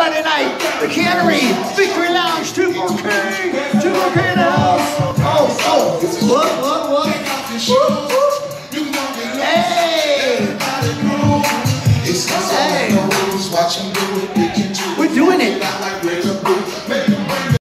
Friday night, the Cannery, Victory Lounge, 2-4K in the house. Oh, what? Hey, we're doing it.